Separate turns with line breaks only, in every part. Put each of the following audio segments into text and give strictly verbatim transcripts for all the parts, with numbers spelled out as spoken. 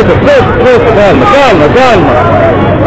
سكيتة سكيتة سكيتة كالمة كالمة كالمة.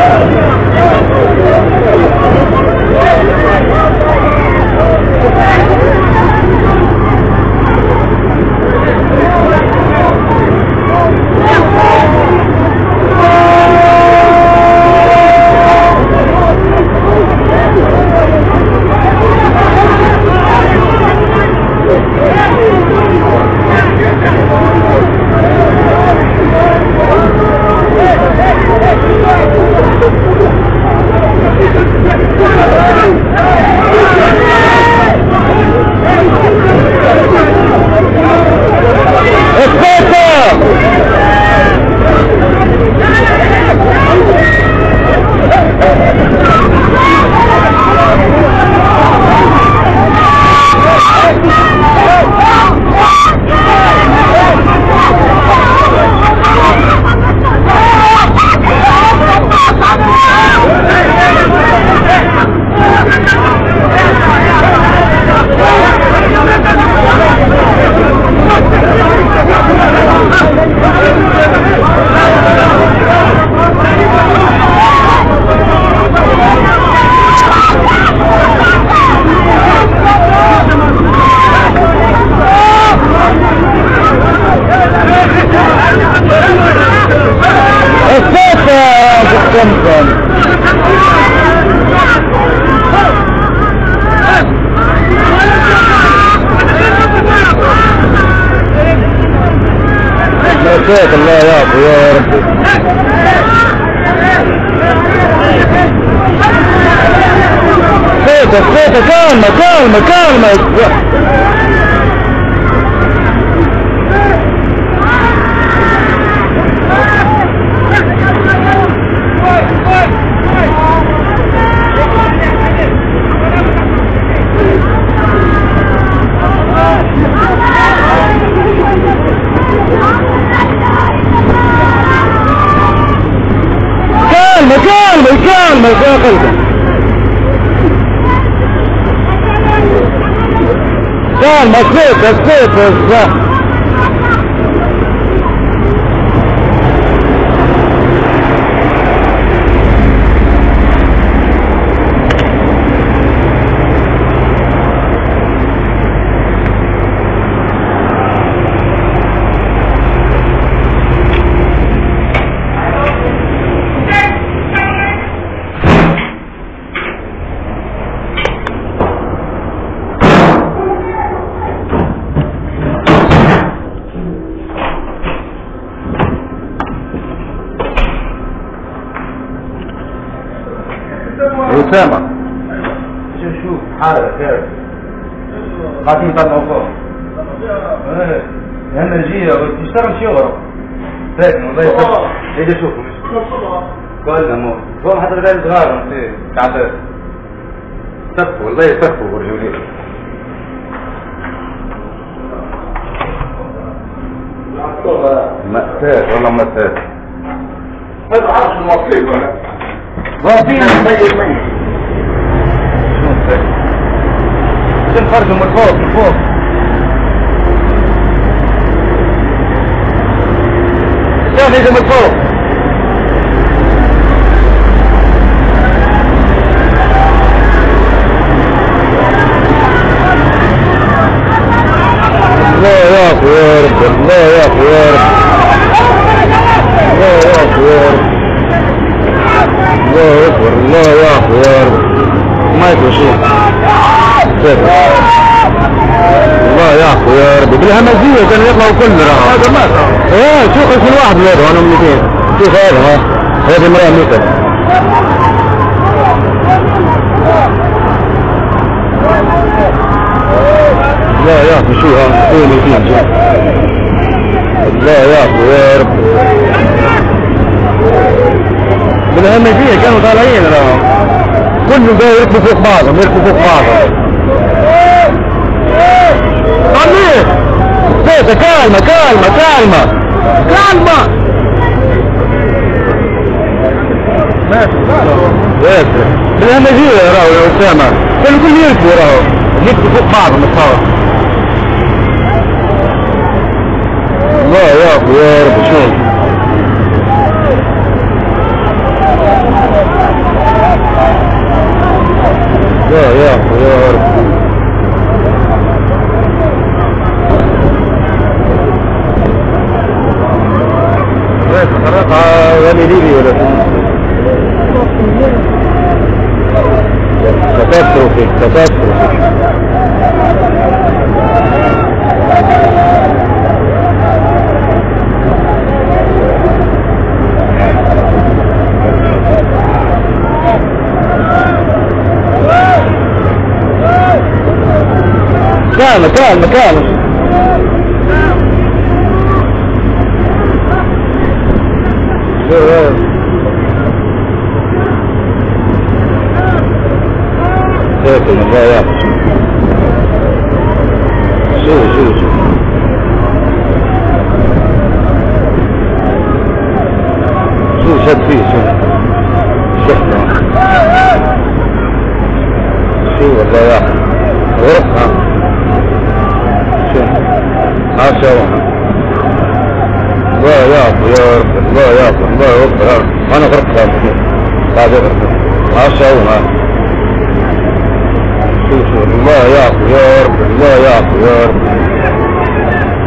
نسيت الله يعفو يا رب. نسيت نسيت كلمة كلمة كلمة. كلمة كلمة يا قلبي كلمة سكيت سكيت صح. أسامة
شوف حالك خير قاعدين نطلعوا فوق ايه هنا جيه تشتغل شغل ساكن والله يسافر يجي شوفوا قالنا مو فوق حتى العيال صغار انت تعبان سفوا والله يسفوا برجولين مأساة والله مأساة هذا عرش المصيبة واقفين زي الميت شنو خرجوا من فوق من فوق شوف يجوا من فوق
الله يعفو يا رب الله يعفو يا رب الله يعفو يا رب الله أكبر الله يعفو يا رب ما يكون شيء الله يعفو يا رب بالهمزية كانوا يطلعوا كلنا هذا ما ايه شوف كل واحد يده انا مئتين شوف هذا ها هذه امرأة مئتين الله يعفو شو ها هو مئتين الله يعفو يا رب بالهمزية كانوا طالعين راهم كلهم جاي يركبوا فوق بعضهم يركبوا فوق بعضهم طمير سيسة كالمة كالمة كالمة كالمة ماشي بالهمزية راهو يا أسامة كانوا كل يركبوا راهو يركبوا فوق بعضهم الصور الله يعفو يا رب شوف بطاطس كامل كامل كامل لكن الله يعطي شو شو شو شو شد فيه شو شحنه شو الله يعطي غرفها شو ما شاء الله الله يعطي يا رب الله يعطي الله يوفقك انا غرفتها بعد غرفتها ما شاء الله الله يعطي يا رب الله يعطي يا رب